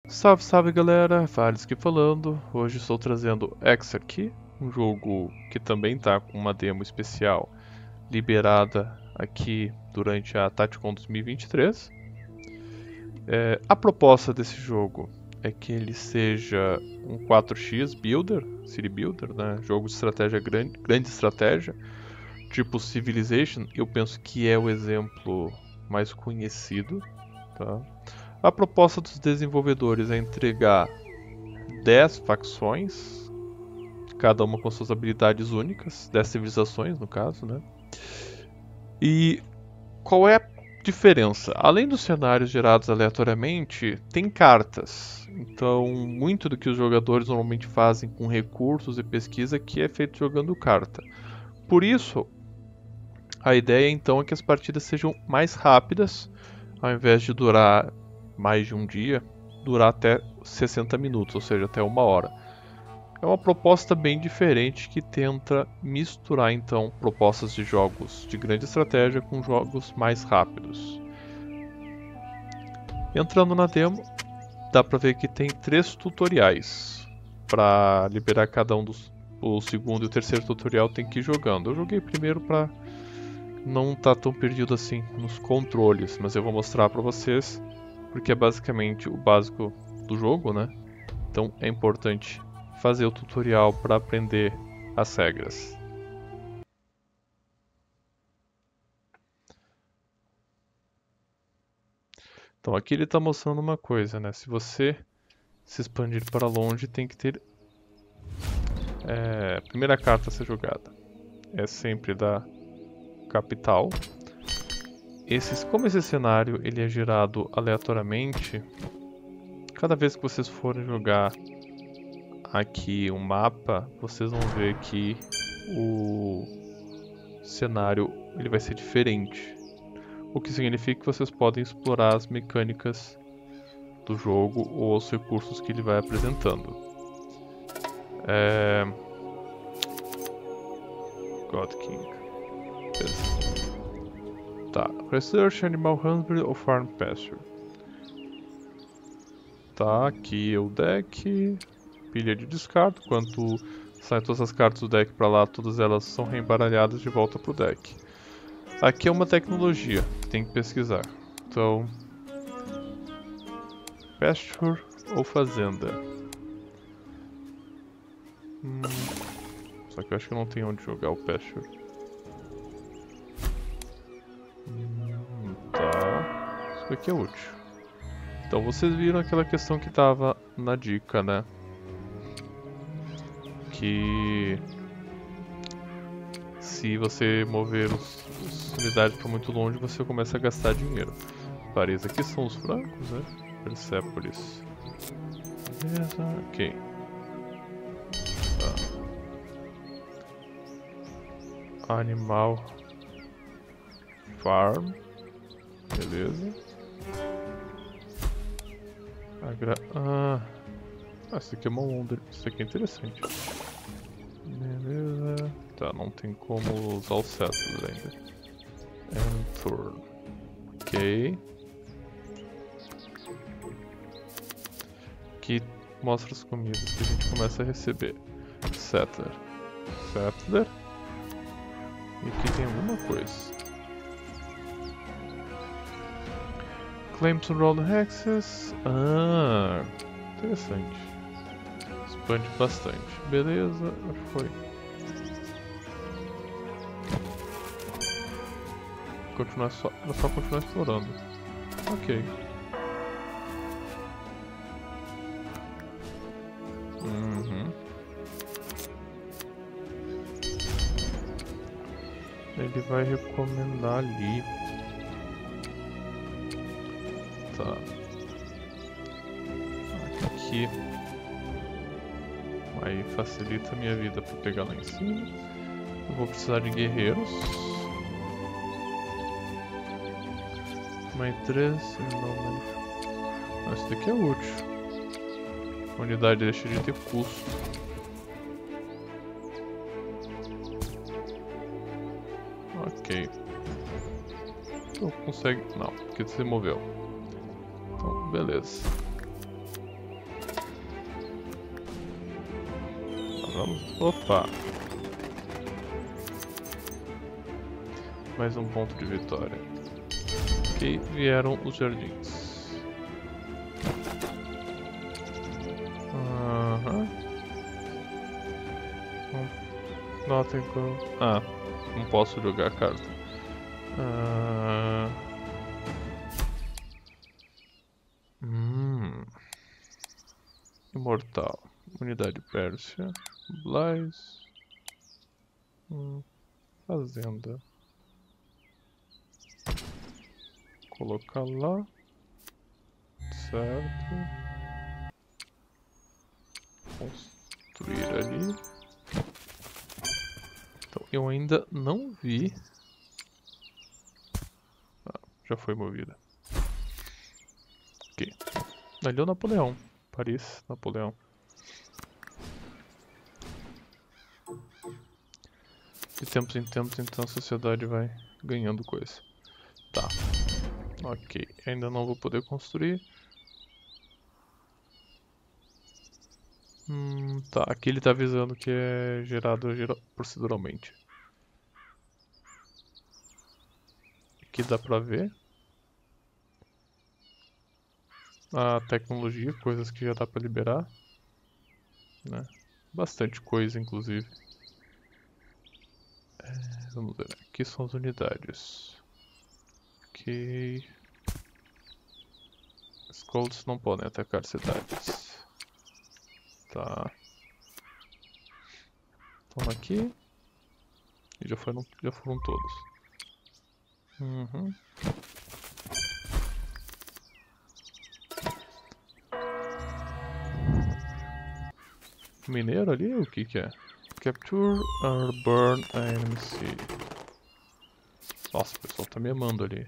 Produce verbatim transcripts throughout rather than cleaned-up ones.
Salve, salve galera, Vales aqui falando. Hoje estou trazendo Exarchy, um jogo que também está com uma demo especial liberada aqui durante a TatiCon dois mil e vinte e três. É, a proposta desse jogo é que ele seja um quatro x builder, city builder, né? Jogo de estratégia grande, grande estratégia, tipo Civilization. Eu penso que é o exemplo mais conhecido, tá? A proposta dos desenvolvedores é entregar dez facções, cada uma com suas habilidades únicas, dez civilizações no caso, né? E qual é a diferença? Além dos cenários gerados aleatoriamente, tem cartas. Então, muito do que os jogadores normalmente fazem com recursos e pesquisa que é feito jogando carta. Por isso, a ideia então é que as partidas sejam mais rápidas, ao invés de durar mais de um dia, durar até sessenta minutos, ou seja, até uma hora. É uma proposta bem diferente que tenta misturar então propostas de jogos de grande estratégia com jogos mais rápidos. Entrando na demo, dá pra ver que tem três tutoriais. Para liberar cada um dos, o segundo e o terceiro tutorial tem que ir jogando. Eu joguei primeiro para não estar tá tão perdido assim nos controles, mas eu vou mostrar para vocês porque é basicamente o básico do jogo, né? Então é importante fazer o tutorial para aprender as regras. Então aqui ele está mostrando uma coisa, né? Se você se expandir para longe, tem que ter é, a primeira carta a ser jogada é sempre da capital. Esses, como esse cenário ele é gerado aleatoriamente, cada vez que vocês forem jogar aqui um mapa, vocês vão ver que o cenário ele vai ser diferente. O que significa que vocês podem explorar as mecânicas do jogo ou os recursos que ele vai apresentando. É... God King. Beleza. Tá. Research Animal Husbandry ou Farm Pasture. Tá, aqui é o deck. Pilha de descarto. Quando saem todas as cartas do deck pra lá, todas elas são reembaralhadas de volta pro deck. Aqui é uma tecnologia, tem que pesquisar. Então, pasture ou fazenda? Hum, só que eu acho que eu não tenho onde jogar o pasture. Hum, tá, isso aqui é útil. Então vocês viram aquela questão que tava na dica, né? Que se você mover os, os unidades para muito longe, você começa a gastar dinheiro. Paris, aqui são os francos, né? Persepolis. Beleza, ok. Tá. Animal Farm. Beleza. Agra ah, ah, isso aqui é uma onda. Isso aqui é interessante. Beleza. Tá, não tem como usar o settlers ainda. Enter. Ok. Aqui mostra as comidas que a gente começa a receber. Settler. Settler. E aqui tem alguma coisa. Claims to roll hexes. Ah, interessante. Expande bastante. Beleza, foi. Continuar só, era só continuar explorando. Ok. Uhum. Ele vai recomendar ali. Tá. Aqui. Aí facilita a minha vida para pegar lá em cima. Eu vou precisar de guerreiros. Mais três. Não, esse daqui é útil. A unidade deixa de ter custo. Ok. Então consegue. Não, porque você moveu. Então, beleza. Vamos. Opa! Mais um ponto de vitória. Ok, vieram os jardins. Aham. Não tem como. Ah, não posso jogar a carta. Ah... Hum. Imortal. Unidade Pérsia. Blais. Hum. Fazenda. Colocar lá. Certo. Construir ali. Então, eu ainda não vi. Ah, já foi movida. Ok. Ali é o Napoleão. Paris, Napoleão. De tempos em tempos, então a sociedade vai ganhando coisa. Tá. Ok. Ainda não vou poder construir. Hum, tá. Aqui ele tá avisando que é gerado gera proceduralmente. Aqui dá pra ver. A tecnologia, coisas que já dá pra liberar. Né? Bastante coisa, inclusive. É, vamos ver. Aqui são as unidades. Ok. Scolds não podem atacar cidades. Tá. Toma aqui. E já foram, já foram todos. Uhum. Mineiro ali? O que que é? Capture or burn a enemy city. Nossa, o pessoal tá me amando ali.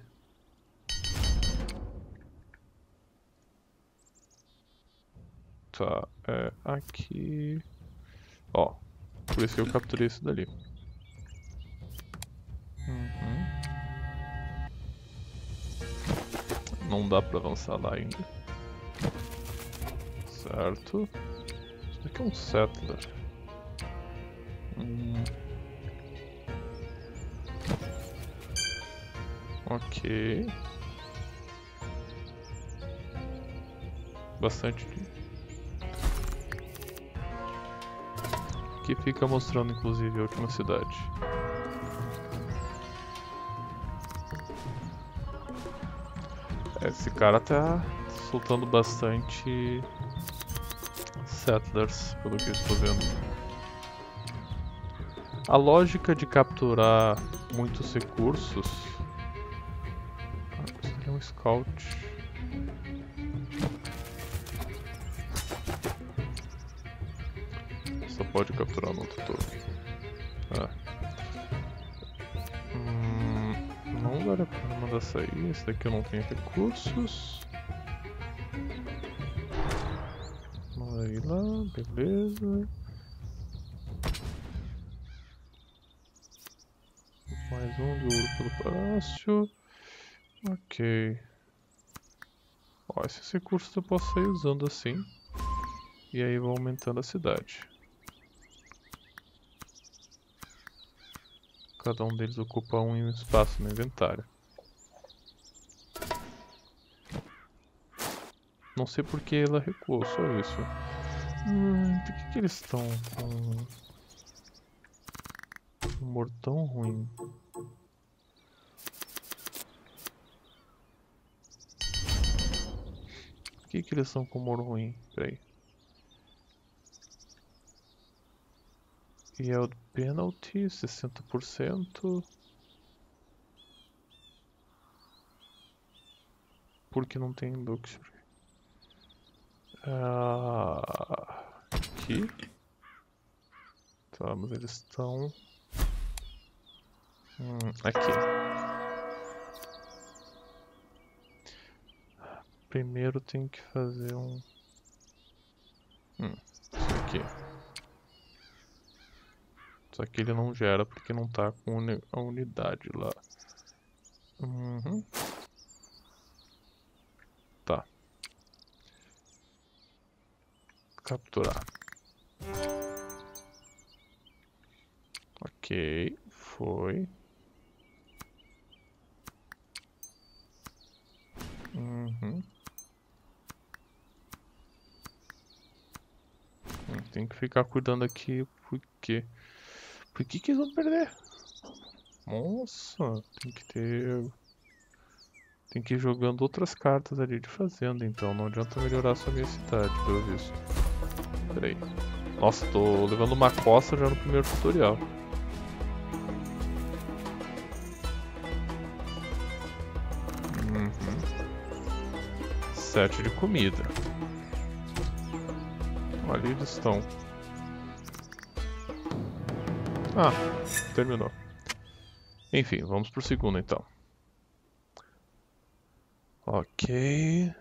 Tá, é aqui. Ó, por isso que eu capturei isso dali. Uhum. Não dá pra avançar lá ainda. Certo. Isso daqui é um settler. Hum. Ok. Bastante. Aqui fica mostrando inclusive a última cidade. Esse cara tá soltando bastante settlers, pelo que eu estou vendo. A lógica de capturar muitos recursos... Ah, isso aqui é um scout. Só pode capturar no outro todo. Ah. Hum, não vale a pena mandar sair. Esse daqui eu não tenho recursos. Manda aí lá, beleza. Mais um de ouro pelo palácio. Ok. Ó, esses recursos eu posso sair usando assim. E aí vou aumentando a cidade. Cada um deles ocupa um espaço no inventário. Não sei porque ela recuou, só isso. Hum, por que, que eles estão com um humor tão ruim? Por que, que eles estão com humor ruim? Peraí. Yield penalty, sessenta por cento. Porque não tem luxury. Ah, aqui. Tá, mas eles estão... Hum, aqui. Primeiro tem que fazer um... Hum, isso aqui. Só que ele não gera porque não tá com a unidade lá. Uhum. Tá. Capturar. Ok, foi. Uhum. Tem que ficar cuidando aqui, porque... Por que que eles vão perder? Nossa, tem que ter... Tem que ir jogando outras cartas ali de fazenda, então. Não adianta melhorar só a minha cidade, pelo visto. Pera aí. Nossa, tô levando uma costa já no primeiro tutorial. Uhum. Sete de comida. Ali eles estão. Ah, terminou. Enfim, vamos pro segundo então. Ok.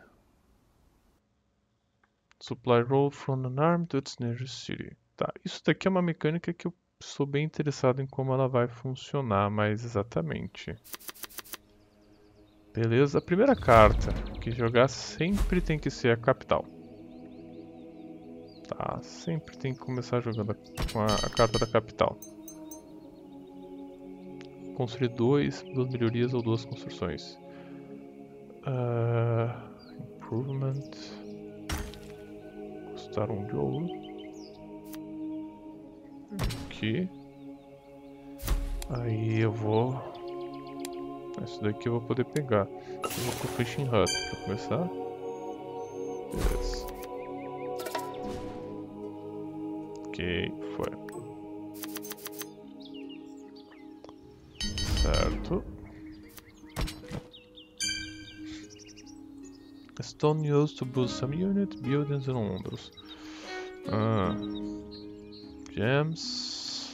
Supply road from an arm to its nearest city. Tá, isso daqui é uma mecânica que eu sou bem interessado em como ela vai funcionar mais exatamente. Beleza, a primeira carta que jogar sempre tem que ser a capital. Tá, sempre tem que começar jogando com a, a carta da capital. Construir dois, duas melhorias ou duas construções. Uh, improvement. Custar um de ouro. Aqui. Aí eu vou... Esse daqui eu vou poder pegar. Eu vou pro Fishing Hut pra começar. Beleza. Ok, foi. Certo. Stone used to boost some units, buildings and wonders. Ah. Gems.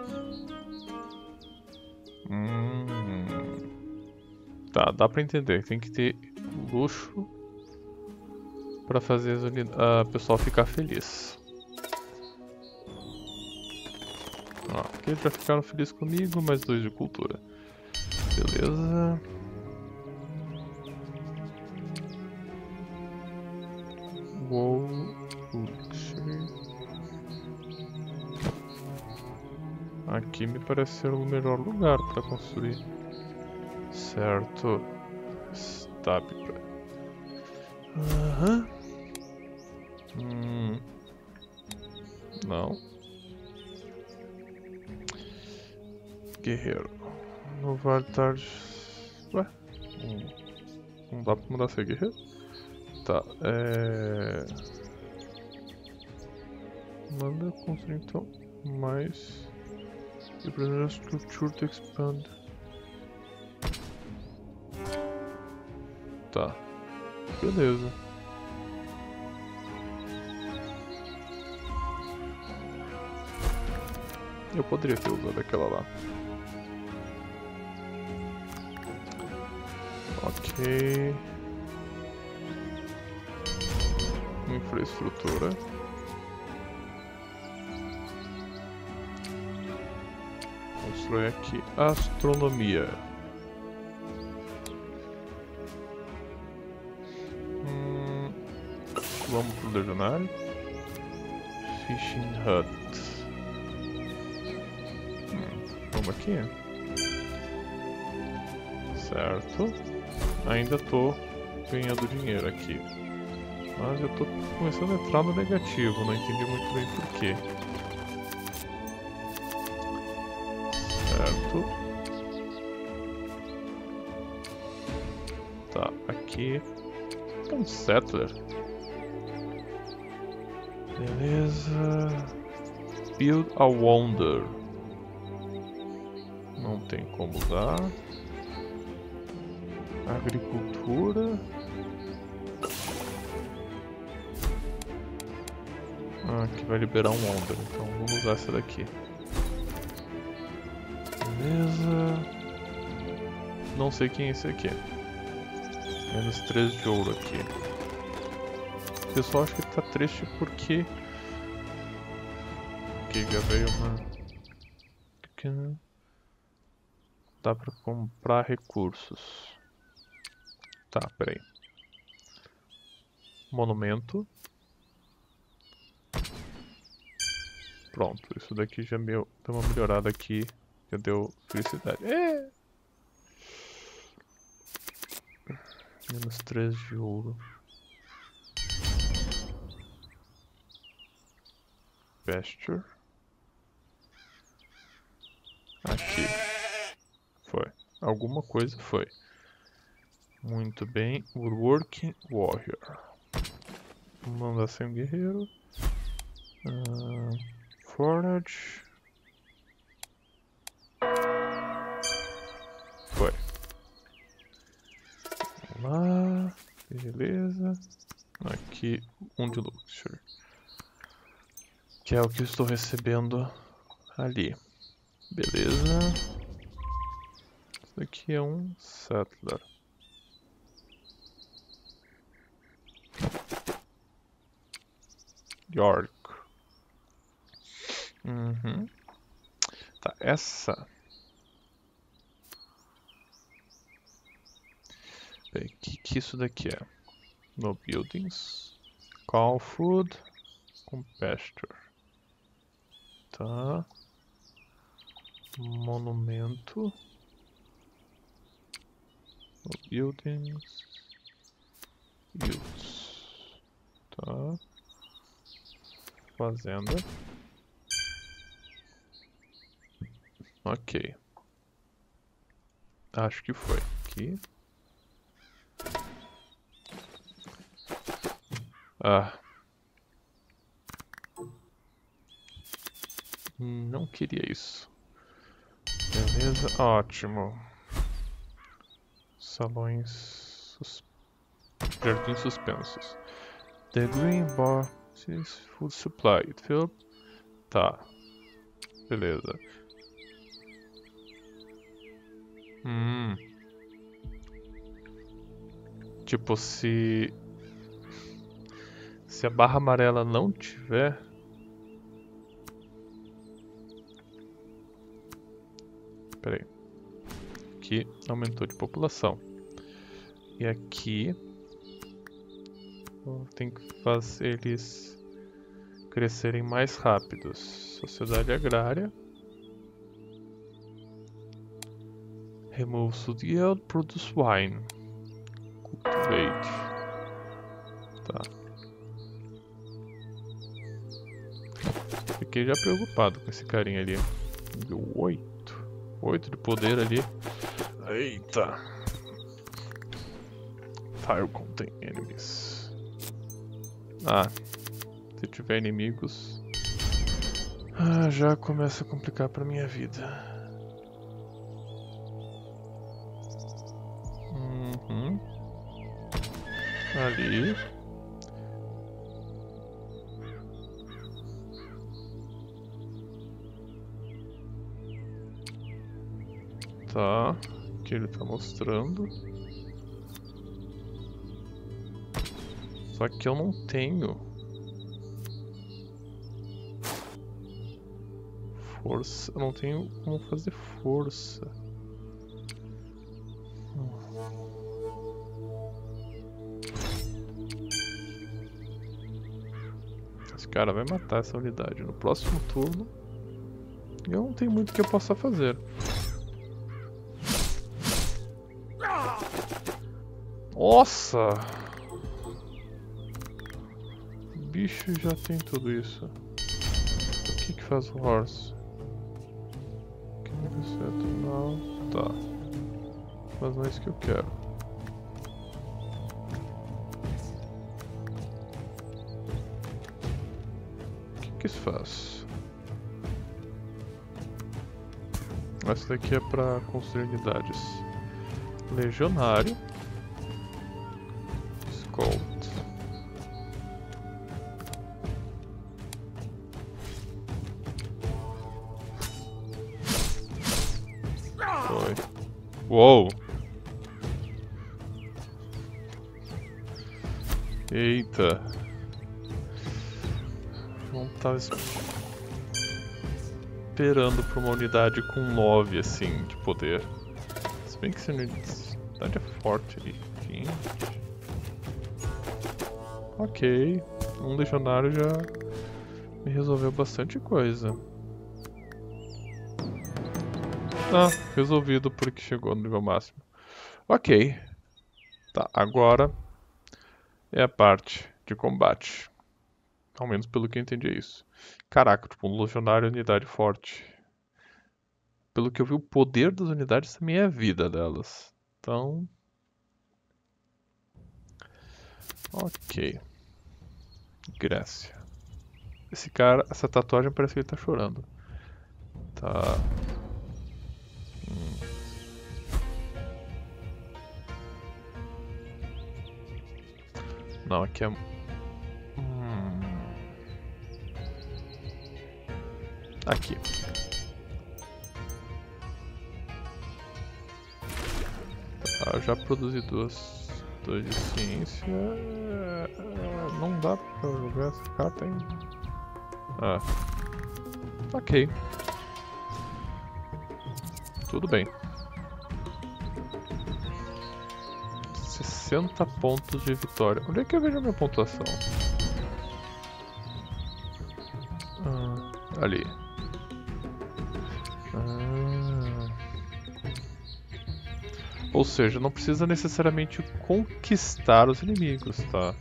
Hum. Tá, dá pra entender. Tem que ter luxo pra fazer a pessoal ficar feliz. Ó, aqui eles já ficaram felizes comigo, mais dois de cultura. Beleza. Uou, luxury. Aqui me parece ser o melhor lugar para construir. Certo. Stab. Aham. Hum. Não. Guerreiro. No Vale Tarde. Ué? Hum. Não dá pra mudar ser guerreiro? Tá, é... Manda construir então mais... The prisoner structure to expand. Tá, beleza. Eu poderia ter usado aquela lá. Ok. Infraestrutura. Constrói aqui astronomia. Hum, vamos pro legionário. Fishing Hut. Hum, vamos aqui. Certo. Ainda tô ganhando dinheiro aqui. Mas eu tô começando a entrar no negativo, não entendi muito bem porquê. Certo. Tá, aqui é um settler. Beleza. Build a wonder. Não tem como usar. Agricultura. Ah, aqui vai liberar um wonder, então vamos usar essa daqui. Beleza. Não sei quem é esse aqui. Menos três de ouro aqui. O pessoal acha que tá triste porque... Aqui já veio uma... Dá pra comprar recursos. Tá, peraí. Monumento. Pronto, isso daqui já deu uma melhorada aqui Já deu felicidade. É! Menos três de ouro. Pasture. Aqui. Foi. Alguma coisa foi. Muito bem. Woodworking Warrior. Vamos mandar sem um guerreiro. Uh, forage. Foi. Vamos lá. Beleza. Aqui um de luxury. Que é o que eu estou recebendo ali. Beleza. Isso aqui é um settler. York. Uhum. Tá, essa. Peraí, o que, que isso daqui é? No buildings. Call food. Com pasture. Tá. Monumento. No buildings. Use. Tá. Fazenda. Ok. Acho que foi. Aqui. Ah. Não queria isso. Beleza, ótimo. Salões... Sus... Jardins suspensos. The green bar is food supply. It filled... Tá. Beleza. Hum. Tipo, se... Se a barra amarela não tiver... Pera aí. Aqui aumentou de população. E aqui... Tem que fazer eles crescerem mais rápidos. Sociedade agrária. Remove food yield, produce wine. Cultivate. Tá. Fiquei já preocupado com esse carinha ali. Deu oito. oito de poder ali. Eita. Tile contém enemies. Ah, se tiver inimigos, ah, já começa a complicar pra minha vida. Uhum. Ali. Tá, que ele tá mostrando. Só que eu não tenho força, eu não tenho como fazer força. Esse cara vai matar essa unidade no próximo turno. Eu não tenho muito que eu possa fazer. Nossa! Bicho já tem tudo isso. O que que faz o horse? Não, tá. Mas não é isso que eu quero. O que que isso faz? Essa daqui é pra construir unidades. Legionário. Scout. Uou! Eita! Não tava esperando por uma unidade com nove assim de poder. Se bem que essa unidade é forte ali. vinte. Ok, um legionário já me resolveu bastante coisa. Ah, resolvido porque chegou no nível máximo. Ok. Tá, agora é a parte de combate. Ao menos pelo que eu entendi é isso. Caraca, tipo, um legionário é unidade forte. Pelo que eu vi, o poder das unidades também é a vida delas. Então... Ok. Grécia. Esse cara, essa tatuagem parece que ele tá chorando. Tá. Hum. Não, aqui é... Hum. Aqui. Tá, eu já produzi duas, duas de ciência. Não dá pra jogar essa carta ainda. Ah. Ok. Tudo bem. sessenta pontos de vitória. Onde é que eu vejo a minha pontuação? Ah, ali. Ah. Ou seja, não precisa necessariamente conquistar os inimigos, tá?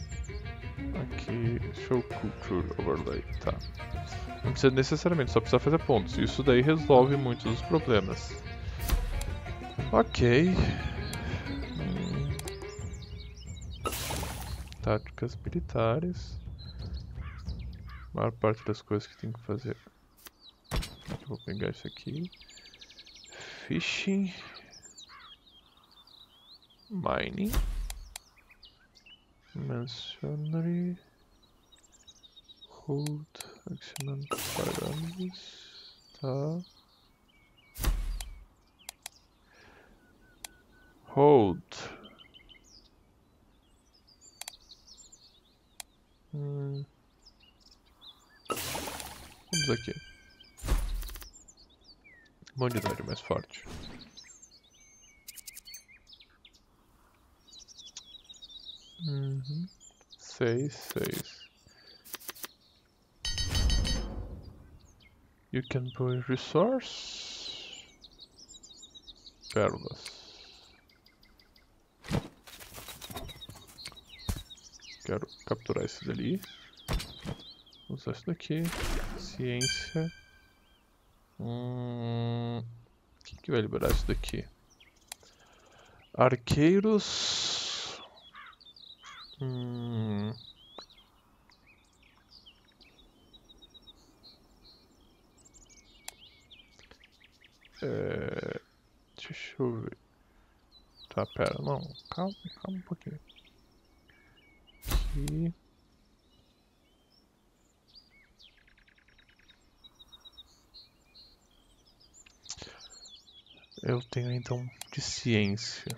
Aqui, Show Culture Overlay, tá. Não precisa necessariamente, só precisa fazer pontos. Isso daí resolve muitos dos problemas. Ok. Hum. Táticas militares. A maior parte das coisas que tem que fazer. Eu vou pegar isso aqui. Fishing. Mining. Masonry. Hold. Accionando parâmetros. Tá. Hold. Hum. Vamos aqui. Uma unidade mais forte. Uhum. Seis, seis. You can buy resource. Pérolas. Quero capturar esse dali. Usar isso daqui. Ciência. Hum... O que, que vai liberar isso daqui? Arqueiros. Hum... É... Deixa eu ver. Tá, pera, não. Calma, calma um pouquinho. Aqui. Eu tenho então de ciência.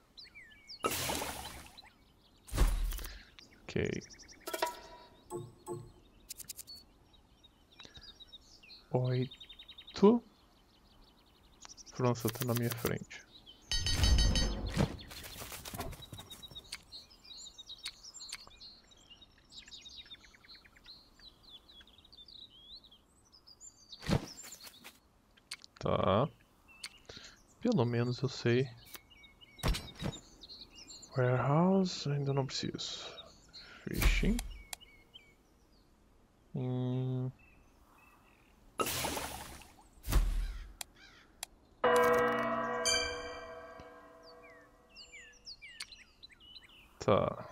Ok. Oito. França tá na minha frente. Tá. Pelo menos eu sei. Warehouse, ainda não preciso. Fishing. Hum. Tá.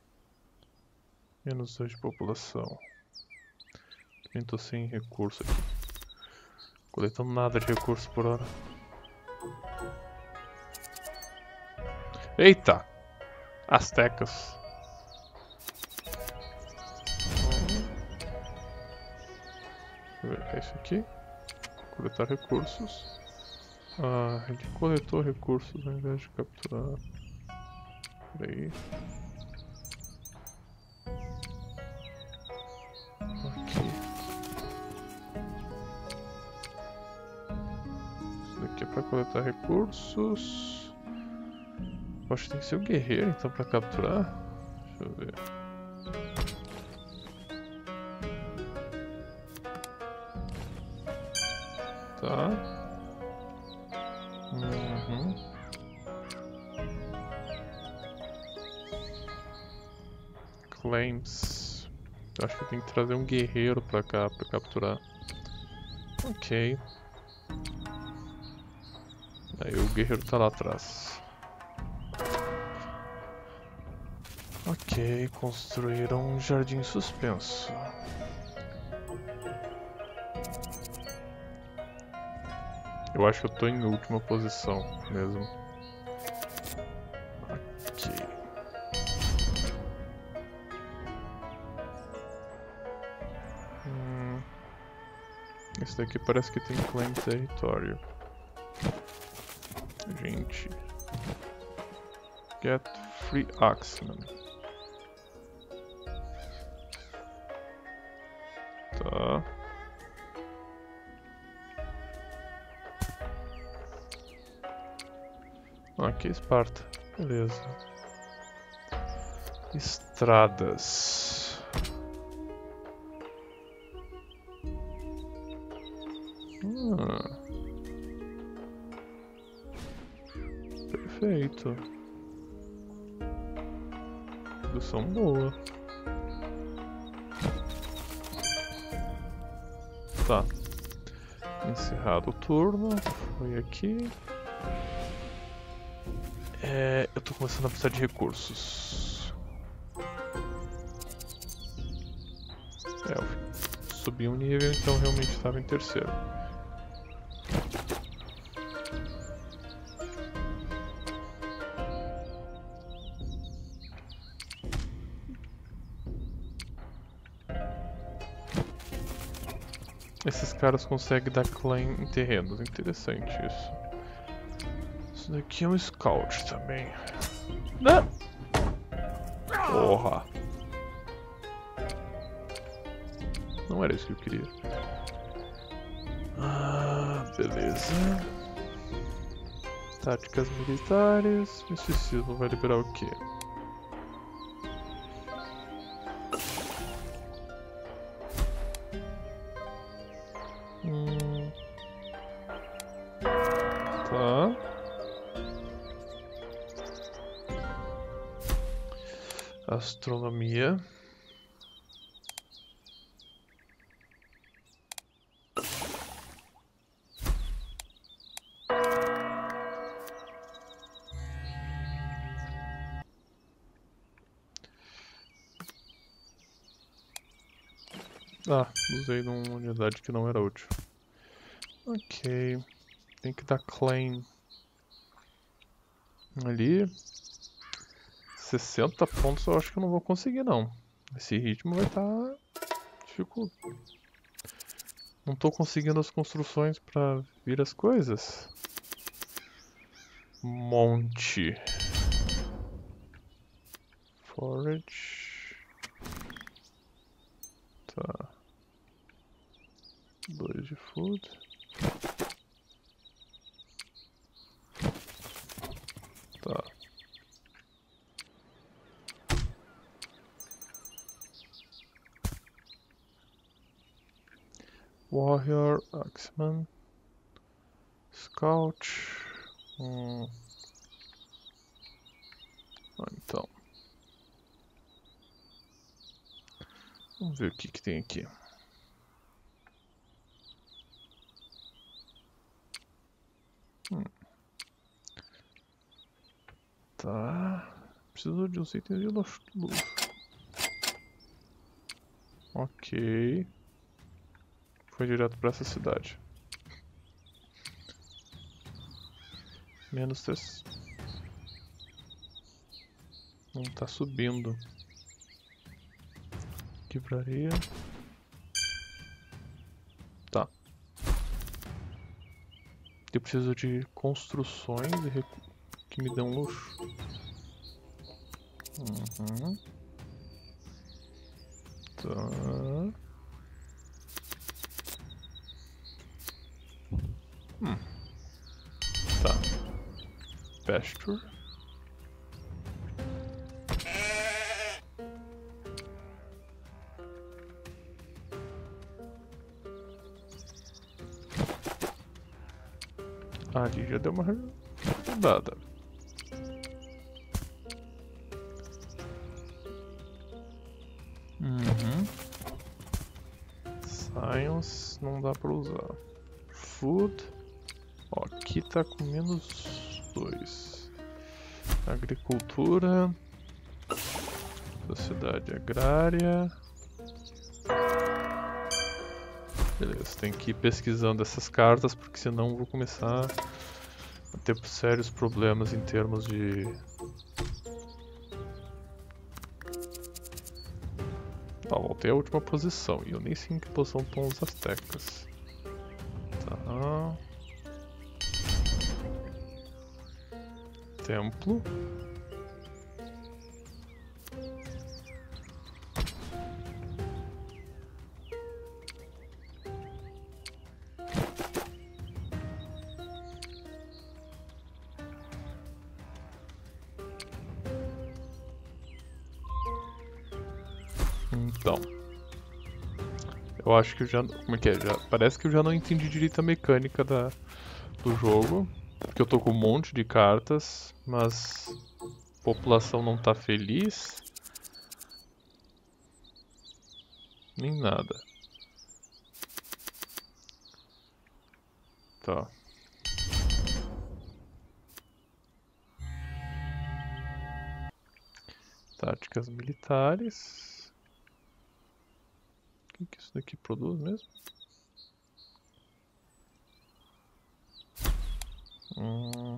Menos dois de população. Nem tô sem recurso aqui. Coletando nada de recurso por hora. Eita! Aztecas. É isso aqui. Coletar recursos. Ah, ele coletou recursos ao invés de capturar. Peraí. Aqui. Isso daqui é pra coletar recursos. Acho que tem que ser o guerreiro então pra capturar. Deixa eu ver. Tá. claims. Eu acho que tem que trazer um guerreiro pra cá pra capturar. Ok. Aí o guerreiro tá lá atrás. Ok, construíram um jardim suspenso. Eu acho que eu tô em última posição mesmo. Ok. Hum. Esse daqui parece que tem claim território. Gente. Get free axeman. Tá. Ah, aqui é Esparta. Beleza. Estradas. Ah. Perfeito. Produção boa. Tá. Encerrado o turno. Foi aqui. É, eu tô começando a precisar de recursos. É, eu subi um nível, então realmente estava em terceiro. Esses caras conseguem dar claim em terrenos, interessante isso. Isso daqui é um scout também. Não! Porra! Não era isso que eu queria. Ah, beleza. Táticas militares. Misticismo vai liberar o quê? Hum. Tá. Astronomia. Ah, usei numa unidade que não era útil. Ok. Tem que dar claim ali. sessenta pontos eu acho que eu não vou conseguir não. Esse ritmo vai estar dificulto. Não tô conseguindo as construções para vir as coisas. Monte. Forage. Tá. Dois de food. Tá. Warrior, Axeman, Scout. Hum. Ah, então. Vamos ver o que, que tem aqui. Hum. Tá. Preciso de uns itens de luxo. Ok. Foi direto para essa cidade. Menos três. Não tá subindo. Quebraria. Tá. Eu preciso de construções e recursos que me dão luxo. Uhum. Tá. Hum. Tá. Pasture. Ali já deu uma rodada. Science não dá pra usar. Food. Ó, aqui tá com menos dois. Agricultura. Sociedade agrária. Beleza, tem que ir pesquisando essas cartas, porque senão eu vou começar a ter sérios problemas em termos de... Ó, voltei à última posição, e eu nem sei em que posição estão os astecas. Tá. Templo. Então, eu acho que eu já, como é que é? Já, parece que eu já não entendi direito a mecânica da, do jogo, porque eu tô com um monte de cartas, mas a população não tá feliz, nem nada. Tá. Táticas militares. O que isso daqui produz mesmo? Hum.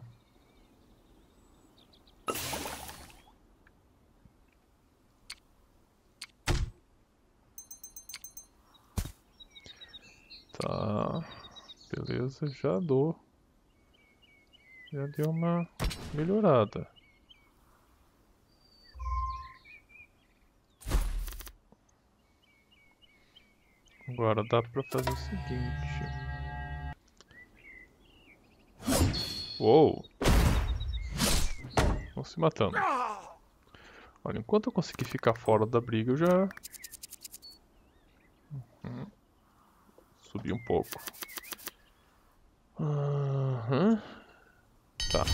Tá. Beleza, já dou. Já deu uma melhorada. Agora dá pra fazer o seguinte. Uou! Estão se matando. Olha, enquanto eu conseguir ficar fora da briga, eu já... Uhum. Subi um pouco. Uhum. Tá.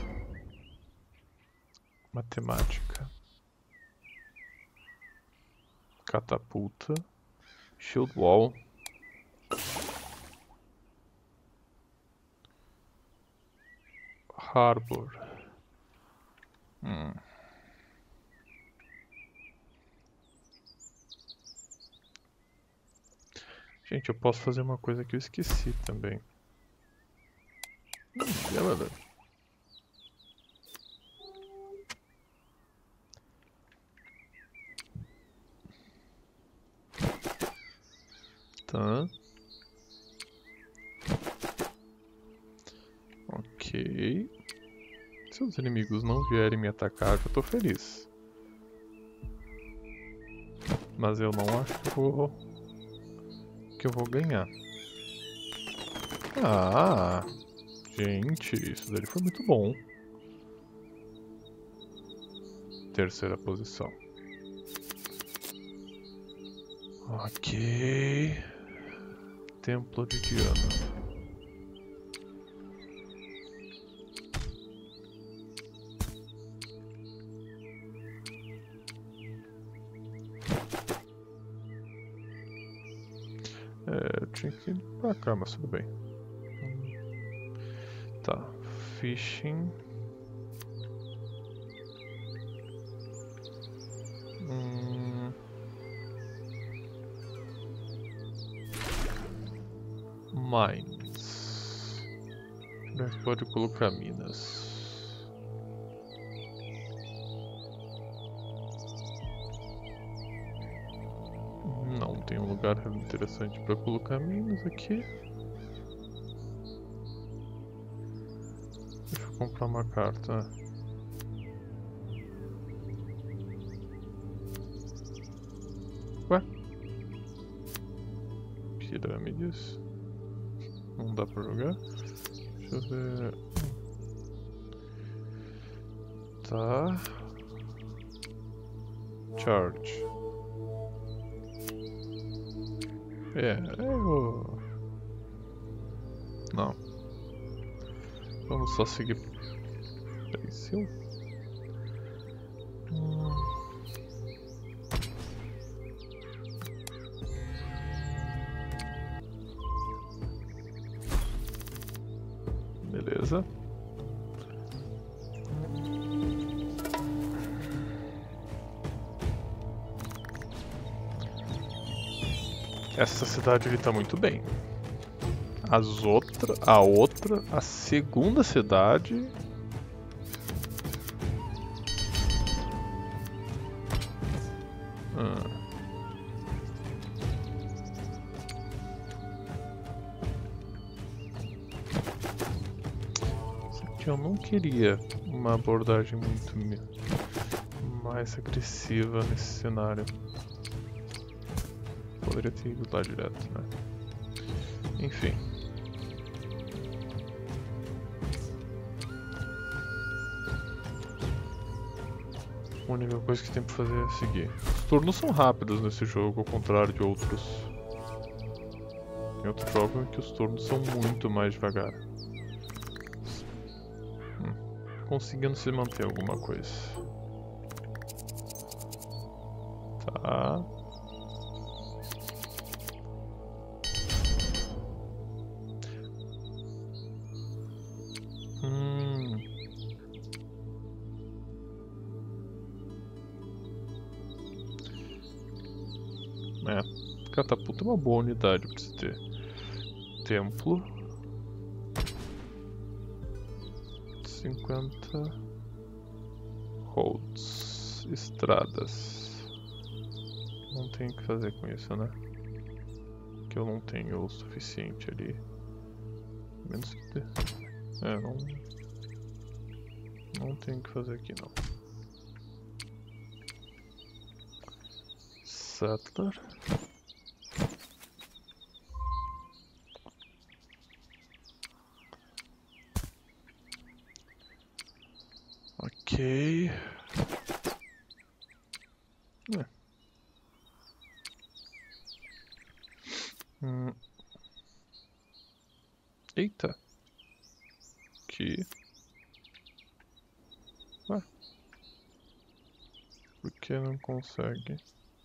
Matemática. Catapulta. Shield Wall. Harbor. Hum. Gente, eu posso fazer uma coisa que eu esqueci também. Hum, beleza. Tá. Ok. Se os inimigos não vierem me atacar, eu tô feliz. Mas eu não acho que eu vou, que eu vou ganhar. Ah, gente, isso daí foi muito bom. Terceira posição. Ok. Templo de Diana. É, eu tinha que ir pra cá, mas tudo bem. Tá, fishing. Hum. Mines. Onde é que pode colocar minas? Não tem um lugar interessante para colocar minas aqui. Deixa eu comprar uma carta. Ué? Pirâmides. Não dá pra jogar? Deixa eu ver. Tá. Charge. É, eu... Não. Vamos só seguir. Pencil. Hum. Beleza. Essa cidade ali tá muito bem. As outras, a outra, a segunda cidade. Hum. Isso aqui eu não queria uma abordagem muito mais agressiva nesse cenário. Poderia ter ido lá direto, né? Enfim. A única coisa que tem pra fazer é seguir. Os turnos são rápidos nesse jogo, ao contrário de outros. Tem outro jogo em que os turnos são muito mais devagar. Hum. Conseguindo se manter alguma coisa. Tá. Hum. É, catapulta é uma boa unidade pra se ter. Templo. cinquenta. Roads. Estradas. Não tem o que fazer com isso, né? Que eu não tenho o suficiente ali. Menos que ter. É, não. Não tem o que fazer aqui não. Settler. Ok. É. Hum. Eita. Aqui. Ué. Por que não consegue?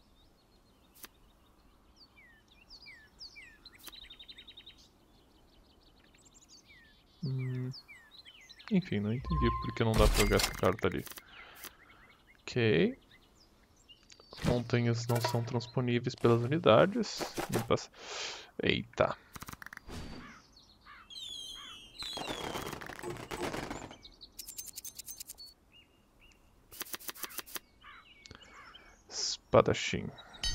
Hum. Enfim, não entendi por que não dá pra jogar essa carta ali. Ok. As montanhas não são transponíveis pelas unidades. Eita. Espadachim.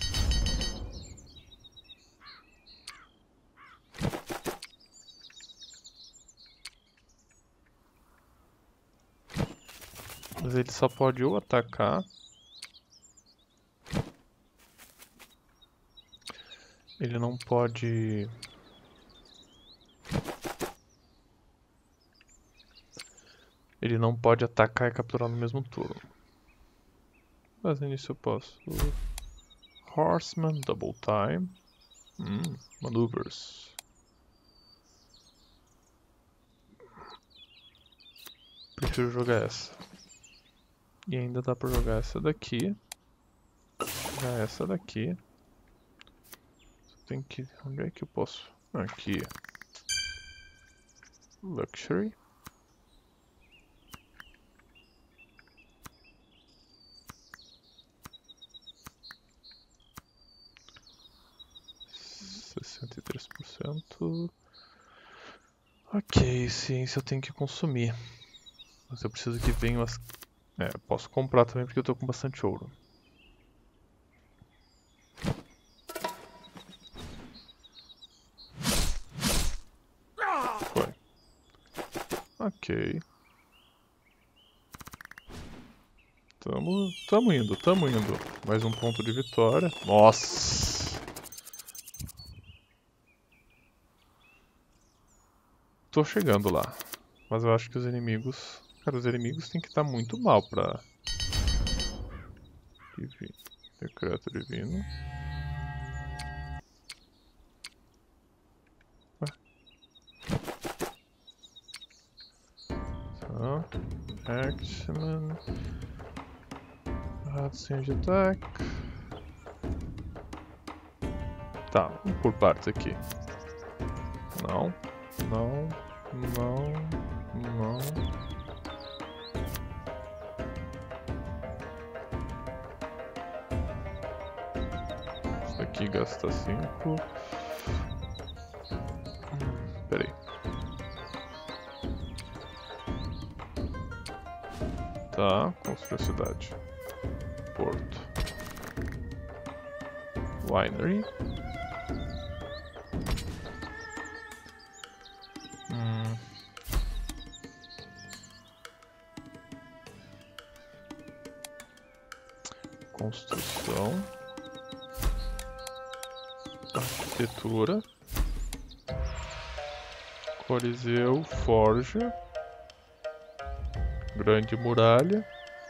Mas ele só pode ou atacar. Ele não pode... Ele não pode atacar e capturar no mesmo turno. Fazendo isso eu posso... Horseman, Double Time. Hum, Maneuvers. Prefiro jogar essa. E ainda dá pra jogar essa daqui. Jogar essa daqui. Tem que... Onde é que eu posso? Aqui. Luxury. sessenta e três por cento. Ok, ciência eu tenho que consumir. Mas eu preciso que venham as... É, eu posso comprar também porque eu tô com bastante ouro. Foi. Ok. Tamo, tamo indo, tamo indo. Mais um ponto de vitória. Nossa! Tô chegando lá. Mas eu acho que os inimigos... Cara, os inimigos tem que estar muito mal pra... Divino. Decreto divino. Ué. Tá. Axeman. Radinho de ataque. Tá, vamos por partes aqui. Não, não, não. Não. Isso aqui gasta cinco. Hum, peraí. Tá, construir a cidade. Porto. Winery. Hum. Construção. Arquitetura. Coliseu, Forja. Grande Muralha.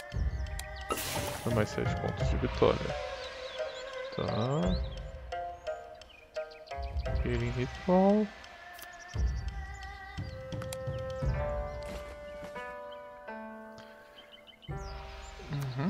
Mais sete pontos de vitória. Tá. Healing Ritual. Uhum.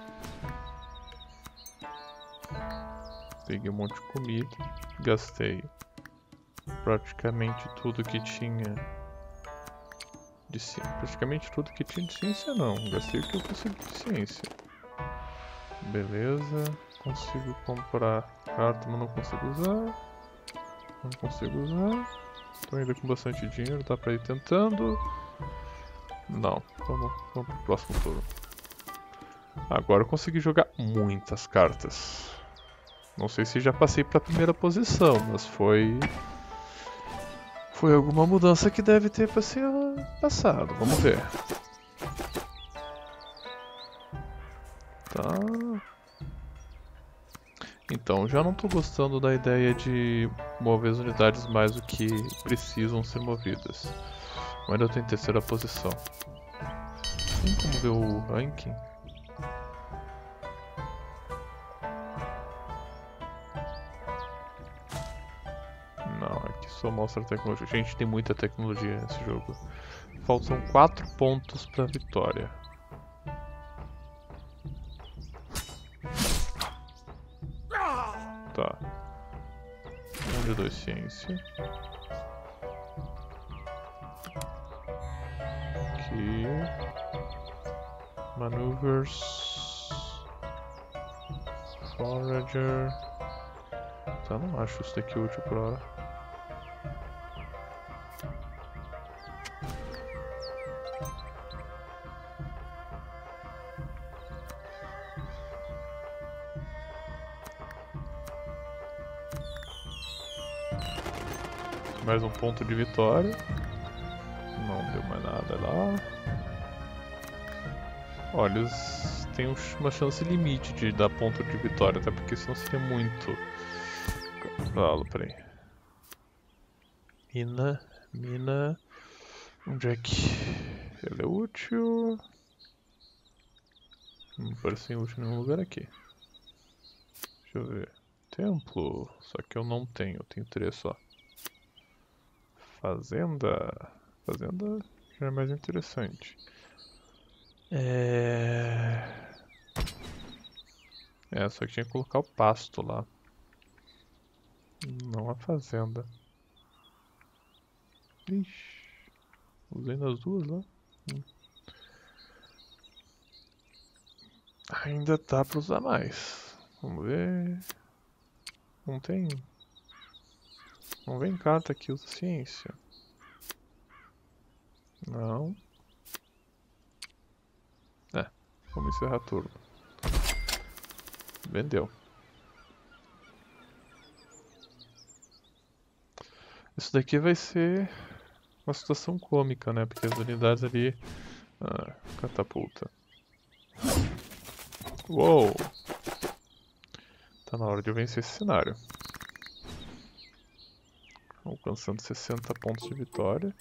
Peguei um monte de comida. Gastei praticamente tudo que tinha de ciência. Praticamente tudo que tinha de ciência não. Gastei o que eu consegui de ciência. Beleza. Consigo comprar carta, mas não consigo usar. Não consigo usar. Tô ainda com bastante dinheiro, dá pra ir tentando. Não, vamos, vamos pro próximo turno. Agora eu consegui jogar muitas cartas. Não sei se já passei pra primeira posição, mas foi... Foi alguma mudança que deve ter pra ser passado. Vamos ver. Tá... Então, já não tô gostando da ideia de mover as unidades mais do que precisam ser movidas. Eu ainda tô em terceira posição. Tem como ver o ranking? Não, aqui só mostra a tecnologia. Gente, tem muita tecnologia nesse jogo. Faltam quatro pontos pra vitória. Tá. Um de dois ciência. Aqui. Maneuvers. Forager. Tá, não acho isso daqui útil por hora. Mais um ponto de vitória. Não deu mais nada lá. Olha, eles têm uma chance limite de dar ponto de vitória, até porque senão seria muito cavalo, peraí. Mina, mina. Onde é que ele é útil? Não parece ser útil em nenhum lugar aqui. Deixa eu ver. Templo. Só que eu não tenho, eu tenho três só. Fazenda. Fazenda já é mais interessante. É... É, só que tinha que colocar o pasto lá. Não a fazenda. Ixi. Usei nas duas lá. Hum. Ainda dá pra usar mais. Vamos ver. Não tem... Não vem carta que usa ciência. Não. É, vamos encerrar turno. Vendeu. Isso daqui vai ser uma situação cômica, né? Porque as unidades ali... Ah, catapulta. Uou! Tá na hora de eu vencer esse cenário. Alcançando sessenta pontos de vitória.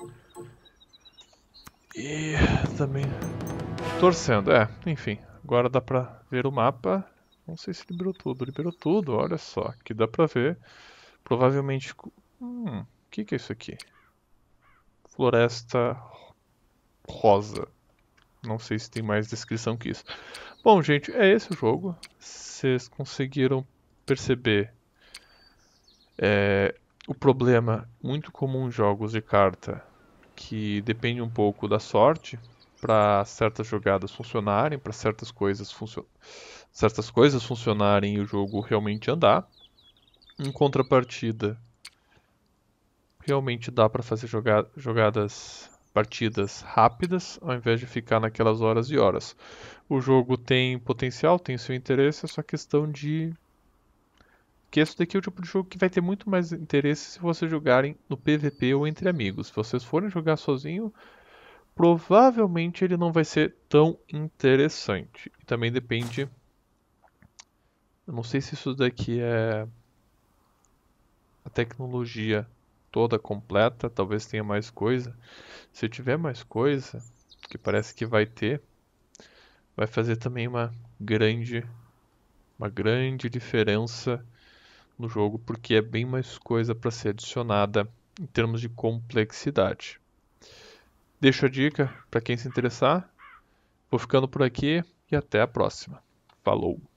E também torcendo, é, enfim. Agora dá pra ver o mapa. Não sei se liberou tudo. Liberou tudo, olha só. Aqui dá pra ver. Provavelmente... Hum, o que que é isso aqui? Floresta rosa. Não sei se tem mais descrição que isso. Bom, gente, é esse o jogo. Vocês conseguiram perceber é, o problema muito comum em jogos de carta, que depende um pouco da sorte para certas jogadas funcionarem, para certas coisas funcio certas coisas funcionarem e o jogo realmente andar. Em contrapartida, realmente dá para fazer joga jogadas, partidas rápidas, ao invés de ficar naquelas horas e horas. O jogo tem potencial, tem seu interesse, é só questão de que esse daqui é o tipo de jogo que vai ter muito mais interesse se vocês jogarem no P V P ou entre amigos. Se vocês forem jogar sozinho, provavelmente ele não vai ser tão interessante. E também depende. Eu não sei se isso daqui é a tecnologia toda completa, talvez tenha mais coisa. Se tiver mais coisa, que parece que vai ter, vai fazer também uma grande, uma grande diferença no jogo, porque é bem mais coisa para ser adicionada em termos de complexidade. Deixo a dica para quem se interessar. Vou ficando por aqui e até a próxima. Falou!